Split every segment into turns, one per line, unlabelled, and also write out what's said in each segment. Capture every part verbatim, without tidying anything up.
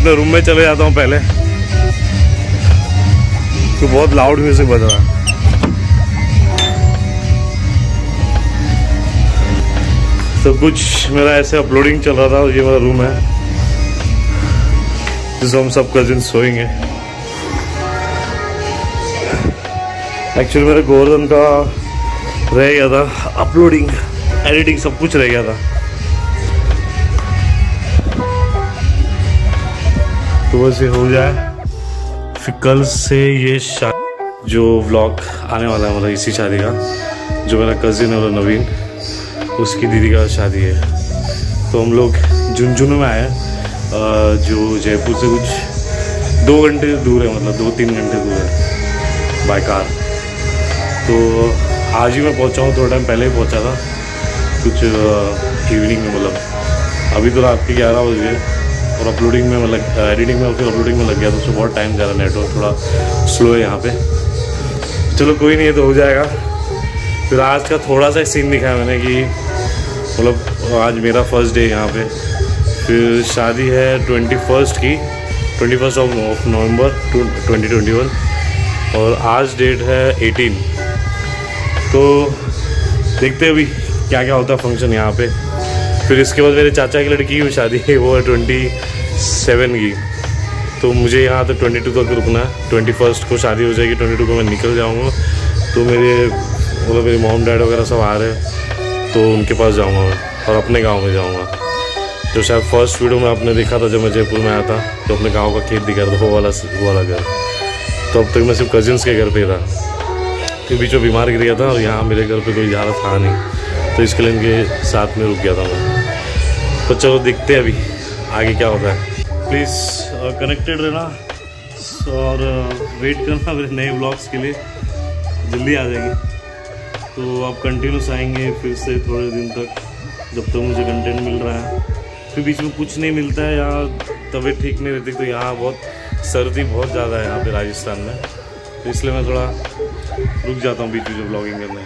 अपने रूम में चले जाता हूँ पहले, तो बहुत लाउड म्यूजिक बज रहा है। सब कुछ मेरा ऐसे अपलोडिंग चल रहा था और ये मेरा रूम है जिसमें हम सब कजिन सोएंगे। एक्चुअली मेरे गोवर्धन का रह गया था अपलोडिंग, एडिटिंग सब कुछ रह गया था, तो बस ये हो जाए फिर कल से ये शादी जो व्लॉग आने वाला है, मतलब इसी शादी का, जो मेरा कजिन है और नवीन उसकी दीदी का शादी है। तो हम लोग झुंझुनू में आए, जो जयपुर से कुछ दो घंटे दूर है, मतलब दो तीन घंटे दूर है बाय कार। तो आज ही मैं पहुंचा हूँ, थोड़ा टाइम पहले ही पहुंचा था, कुछ इवनिंग में, मतलब अभी तो रात के ग्यारह बजे, और अपलोडिंग में मतलब एडिटिंग में और फिर अपलोडिंग में लग गया, तो उसमें बहुत टाइम जा रहा है, नेटवर्क थोड़ा स्लो है यहाँ पे। चलो कोई नहीं है, तो हो जाएगा। फिर आज का थोड़ा सा सीन दिखाया मैंने कि मतलब आज मेरा फर्स्ट डे यहाँ पे, फिर शादी है ट्वेंटी फर्स्ट की, twenty first of November twenty twenty one, और आज डेट है एटीन। तो देखते हैं अभी क्या क्या होता है फंक्शन यहाँ पे। फिर इसके बाद मेरे चाचा की लड़की की शादी है, वो है ट्वेंटी सेवन की, तो मुझे यहाँ तक ट्वेंटी टू तक रुकना है। ट्वेंटी फर्स्ट को शादी हो जाएगी, ट्वेंटी टू को मैं निकल जाऊँगा, तो मेरे मतलब मेरे मॉम डैड वगैरह सब आ रहे हैं, तो उनके पास जाऊँगा मैं और अपने गांव में जाऊँगा। जो शायद फर्स्ट वीडियो में आपने देखा था जब मैं जयपुर में आया था, तो अपने गांव का खेत दिखा था, वो वाला वो वाला घर। तो अब तक मैं सिर्फ कजिन्स के घर पे था, फिर बीच में बीमार गिर गया था और यहाँ मेरे घर पे कोई ज़्यादा था नहीं, तो इसके लिए इनके साथ में रुक गया था मैं। तो चलो देखते हैं अभी आगे क्या होता है। प्लीज़ कनेक्टेड रहना और वेट करना मेरे नए ब्लॉग्स के लिए, जल्दी आ जाएंगे। तो आप कंटिन्यूस आएंगे फिर से थोड़े दिन तक, जब तक मुझे कंटेंट मिल रहा है। फिर बीच में कुछ नहीं मिलता है, यहाँ तबीयत ठीक नहीं रहती, तो यहाँ बहुत सर्दी बहुत ज़्यादा है यहाँ पे राजस्थान में, तो इसलिए मैं थोड़ा रुक जाता हूँ बीच बीच में ब्लॉगिंग करने।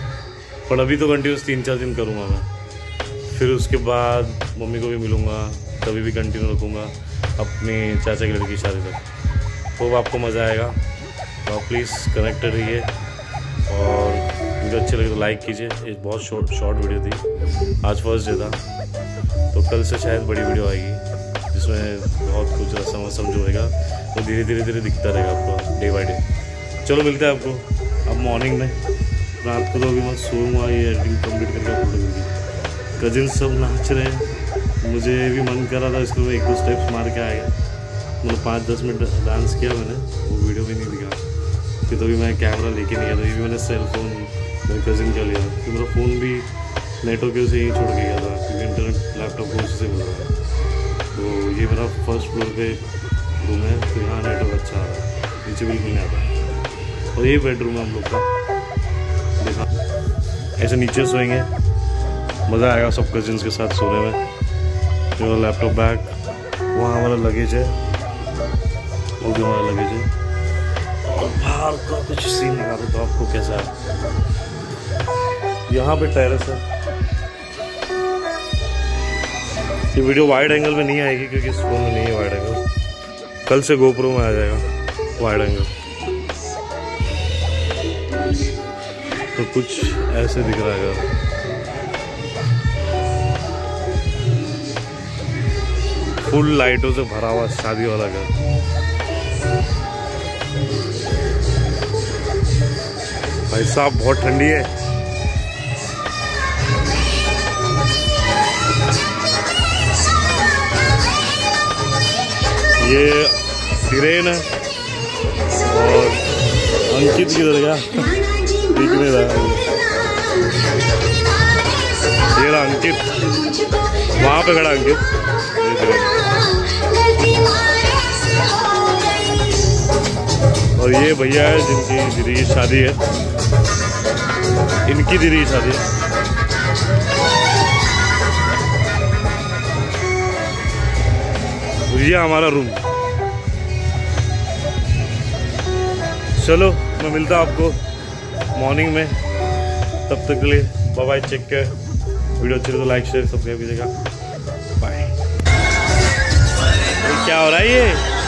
पर अभी तो कंटिन्यूस तीन चार दिन करूँगा मैं, फिर उसके बाद मम्मी को भी मिलूँगा, तभी भी कंटिन्यू रखूँगा अपनी चाचा की लड़की की शादी तक। तो आपको मज़ा आएगा, तो आप प्लीज़ कनेक्टेड रहिए, और मुझे अच्छे लगे तो लाइक कीजिए। ये बहुत शॉर्ट शॉर्ट वीडियो थी, आज फर्स्ट डे था, तो कल से शायद बड़ी वीडियो आएगी जिसमें बहुत कुछ रस्म वसम जो होगा वो तो धीरे धीरे धीरे दिखता रहेगा आपको डे बाई डे। चलो मिलते हैं आपको अब मॉर्निंग में। रात को तो अभी मैं सोऊंगा, ये एडिटिंग कंप्लीट करके अपलोड करूँगी। कजिन सब नाच रहे हैं, मुझे भी मन कर रहा था इसको मैं एक दो स्टेप्स मार के आएगा, मतलब पाँच दस मिनट डांस किया मैंने, वो वीडियो भी नहीं दिखा। फिर तो भी मैं कैमरा लेके नहीं गया था, ये भी मैंने सेल फोन मेरे कजिन का लिया, क्योंकि मेरा फ़ोन भी नेटवर्क से ही छोड़ के गया था, क्योंकि इंटरनेट लैपटॉप को उसी से बोल रहा है। तो ये मेरा फर्स्ट फ्लोर पे रूम है, तो यहाँ नेटवर्क अच्छा आ रहा है, नीचे बिल्कुल नहीं आता। और ये बेडरूम है हम लोग का, देखा ऐसे नीचे सोएंगे, मज़ा आएगा सब कजिन्स के साथ सोने में। मेरा लैपटॉप बैग, वहाँ हमारा लगेज है, वो भी हमारा लगेज है। और बाहर का कुछ सीन लगा दो तो आपको कैसा है। यहाँ पे टेरेस है, ये वीडियो वाइड एंगल में नहीं आएगी क्योंकि इस फोन में नहीं है वाइड एंगल, कल से गोप्रो में आ जाएगा वाइड एंगल। तो कुछ ऐसे दिख रहा है, फुल लाइटों से भरा हुआ शादी वाला घर। भाई साहब बहुत ठंडी है। ये सिरेन है और अंकित किधर गया, दिख नहीं रहा। ये रहा अंकित, वहाँ पे खड़ा अंकित। और ये भैया है जिनकी दीदी की शादी है, इनकी दीदी की शादी है। ये हमारा रूम। चलो मैं मिलता हूँ आपको मॉर्निंग में, तब तक के लिए बाय बाय। चेक कर वीडियो अच्छी लगे तो लाइक शेयर सब्सक्राइब कीजिएगा। बाय। क्या हो रहा है ये?